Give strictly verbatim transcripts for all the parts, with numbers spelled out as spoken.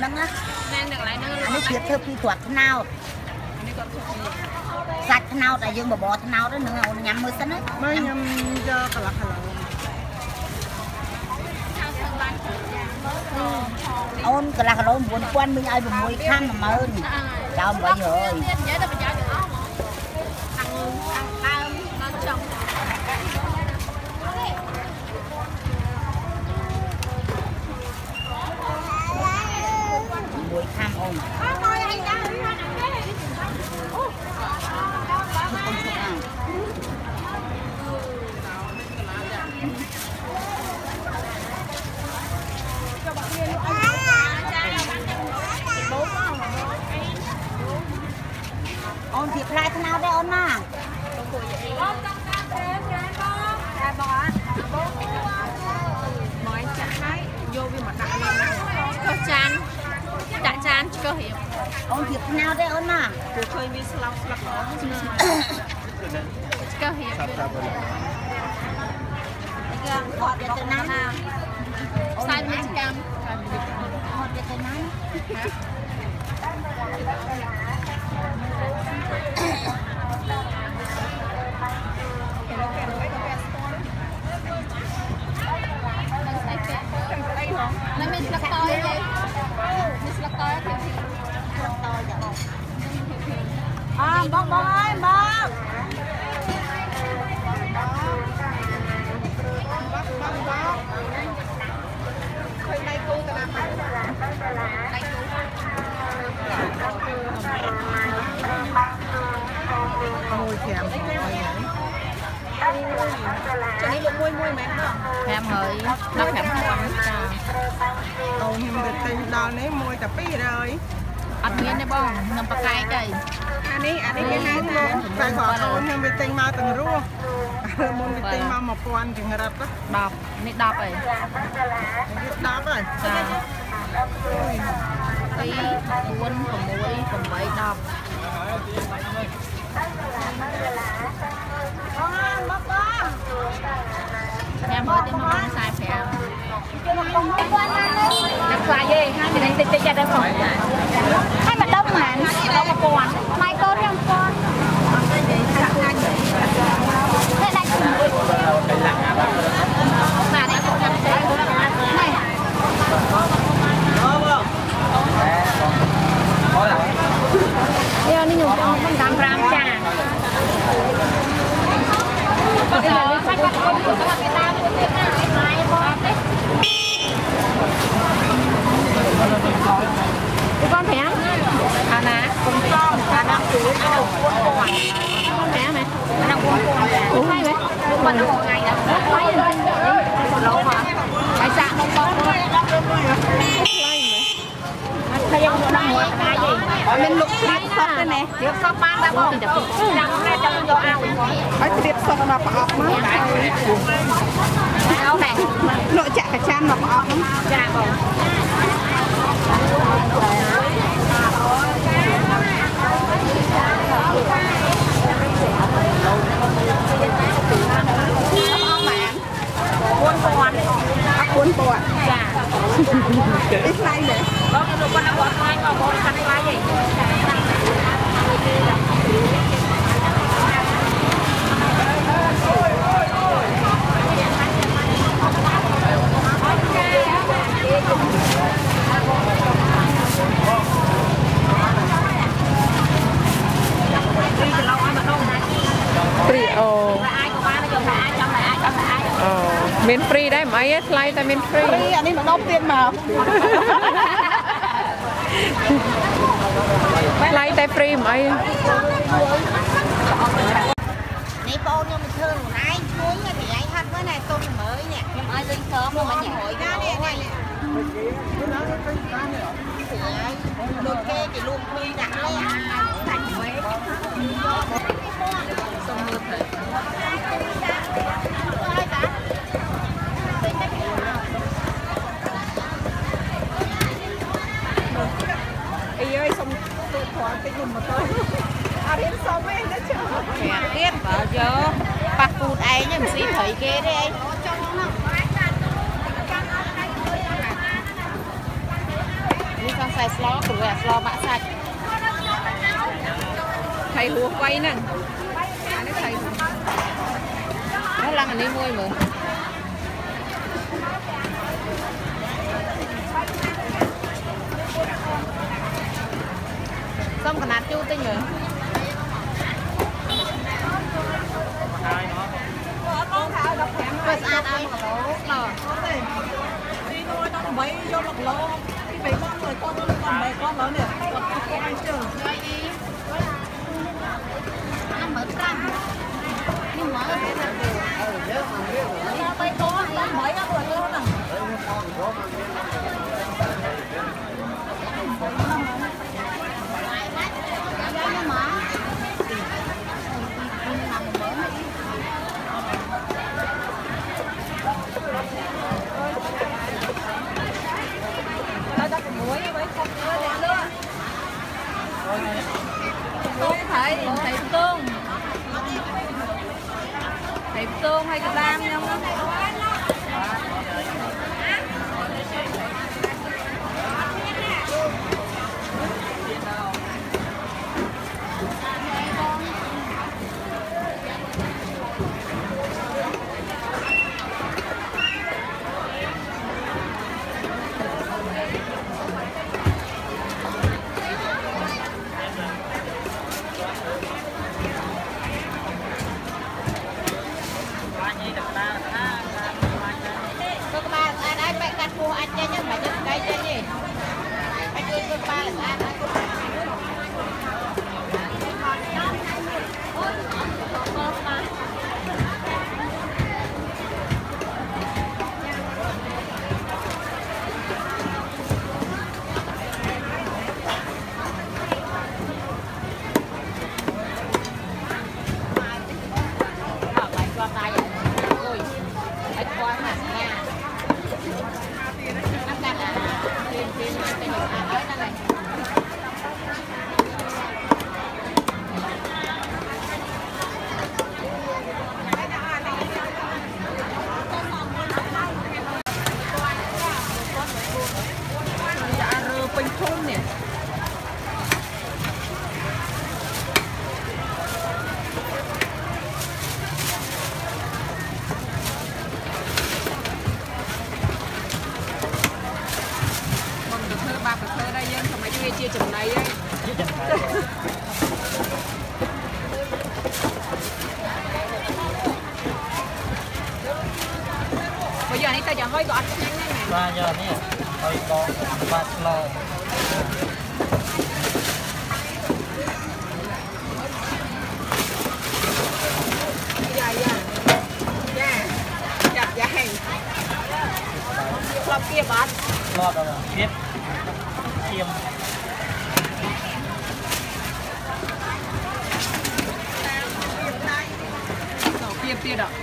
nắng á anh ấy thiệt thưa phi thuật thế nào sạch thế nào tại dương bà bò thế nào đó nữa nhắm mưa sân ấy mới nhắm cho cả là ôn cả là cả muốn quan mình ai mà mùi khăn mà ơn chào mọi người mùi khăn ôn ôn thiệt lại thế nào đây ôn à nói chả vô vì mặt đại cơ chan đại chan cơ hiệp ôn thiệt thế nào đây ôn à tôi khơi mi slau slau đó cơ hiệp gọt về từ nắng sai mấy cam gọt về từ nắng Let me look at it. Miss look at it. à bông bông ơi bông môi thèm cho nên được môi môi mẹ không thèm hơi nó thèm không ôn hình được tình đòn ấy môi tập pi rồi ăn miên đấy bông nằm bạc cái đây anh ấy anh ấy cái này luôn phải gọi ôn hình được tình mà từng rua môn được tình mà một quan chừng rập đó đọc nít đọc rồi đáp rồi tí cuốn còn muối còn mấy đọc em mới đến nó sai phải đặt lại gì hai mình đánh tích ra đây khỏi hai mà đông mà đông một con mai con em con đây đây mà đây không làm thế này giờ đi nhung con con cam ram cha con thẻ à nè con con à đang chú à đâu cuốn con con thẻ mày đang cuốn con ủa hay vậy mình đang một ngày đã quay lên lâu mà phải sạc không con thôi thay ông nó đang muốn cái gì mình lục lát sốt đây nè việc sốt bán đã bông đang ra trong vô ao phải việc sốt mà bỏ mà đâu này nội chả cả chan mà bỏ dạ bông cuốn cuốn cuốn cuốn dạ ít like đấy có cái đồ con nó cuốn hai mà cuốn cái này gì free oh miễn free đấy mấy slide ta miễn free free anh ấy nó đóng tiền mà slide ta free mấy này con nhưng mình thương này chuối thì anh hát với này tôm mới nè nhưng ai linh sớm mà nhảy hội ra nè này đôi kê thì luôn quy đặt đây à thành mấy xong mưa thể ý ơi xong tôi thoáng cái dùng mà tôi à đến xong ấy đã chờ mẹ biết vợ giờ bạc phụt ấy nhưng xí thấy ghê đấy đi con ใส่สล้อหรือแบบสล้อบะใส่ไข่หัวไว้นั่นอันนี้ไข่แล้วลังอันนี้มวยเหมือนส้มขนาดจู้tinhเหรอก็สะอาดเอาหล่อ đi nuôi nó mấy vô một lô cái mấy con người con con mấy con nó nè con con ăn chưa ăn mở răng nhưng mở sao bay to hay mấy cái người con à nhưng mà tôi thấy thấy tương thấy tương hay cái lam nhau anh chơi nhưng mà chơi đây chơi gì anh chơi con ba là anh chia chừng này ấy. Bây giờ này ta chẳng hơi gọt nhanh này này. Ba giờ nè, hơi con ba slow. Dài dài, dài, chặt dài. Lọt kia bát. Lọt rồi, biết. Chiêm. Tiếp tiếp đó.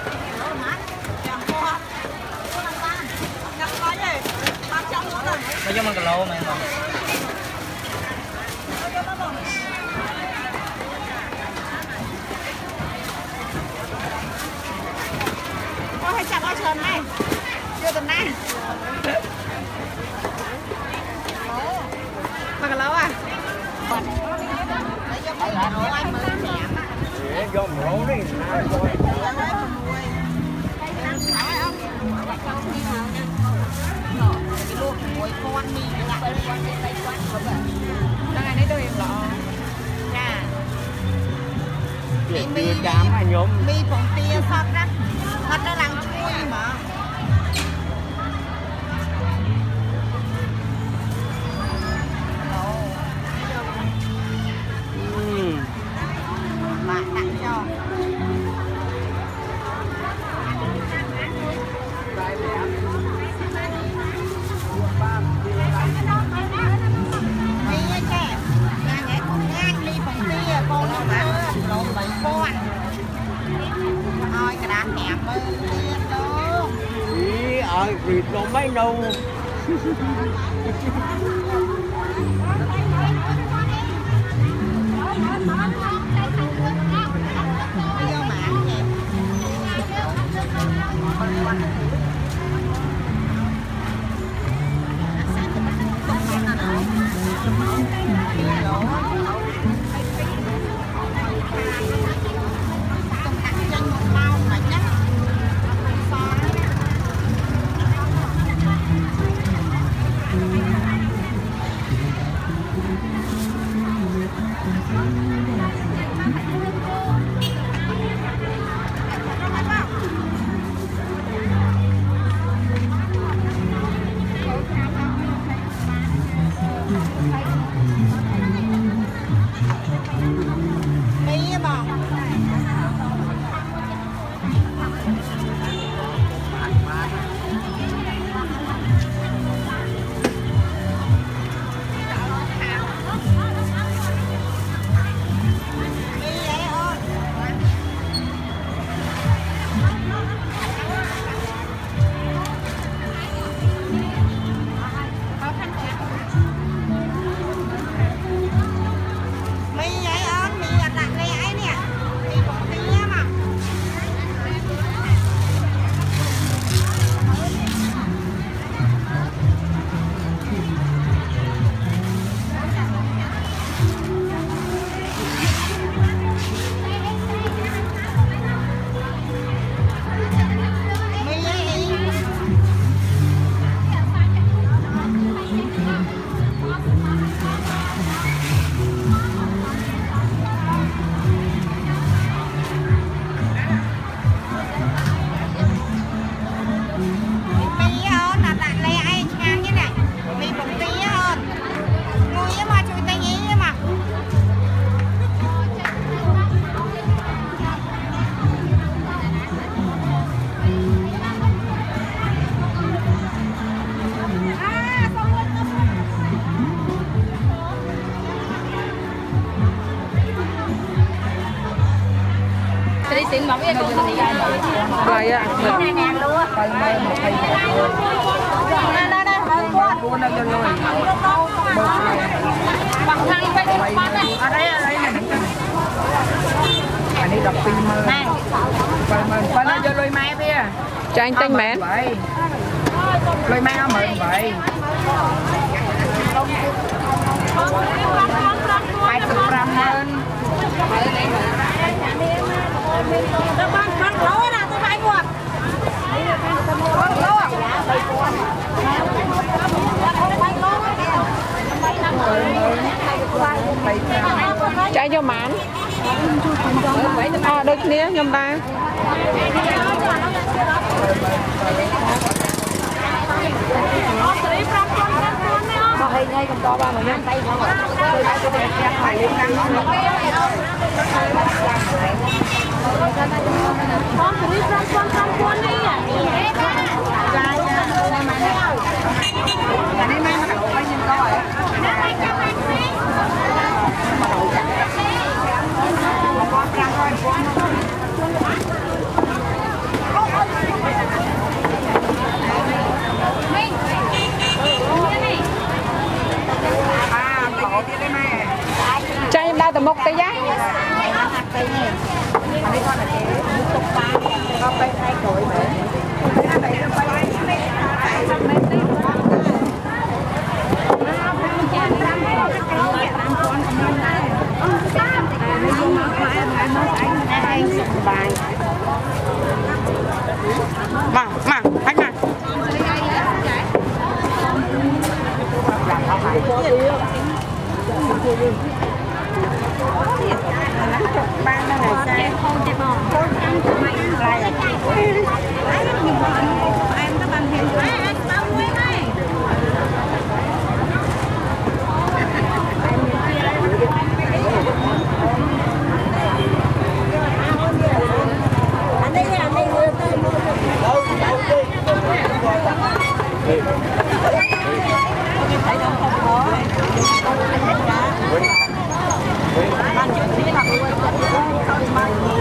Bây giờ mình có lâu mà. Có hay chặt ở trần này. Chưa tuần này. Mà có lâu à? Để vô mổ đi. Đang ngày đấy đâu em lọ. nè Mi chạm hay nhóm. mi phồng tia sọt ra thật ra làm chui mà bạn tặng cho mi trẻ ngang ấy ngang ly phồng tia con nó bán lộn bảy con thôi cái đá hẹp ơi tiên luôn Ý ơi vịt nó mấy đâu. vô mạng vậy Mì bò. Tính bóng cái con gì vậy ạ. này nè luôn. Đây đây đây, con. Bằng thang quay cho con này. Ở đây ở đây này. Anh đi đọc phim mơ. Này. Phần mình phần nó cho lôi máy bia. Cho anh tên mến. Lôi máy không mượn vậy. Hai chục gram hơn. Con con lỗ nào tôi phải mua. Con lỗ. Chạy cho mán. À, đôi kia nhầm ta. Mà hay ngay còn to ba mà nhanh tay không ạ. Tôi đã tôi đẹp đẹp phải lên năng nó. Con cứ đi con con con con đi à. Đây mai mà đậu bao nhiêu coi. Con ra thôi. Cho em đau từ một tay giá. Mà, mà, anh mà. Ba này này không chạy bò. Em nó bằng hiện anh bao nhiêu này. Anh đây anh đây vừa tới mua được. Đâu đâu đi. Thấy đâu không có. Anh hết cả. Bạn chưa thấy là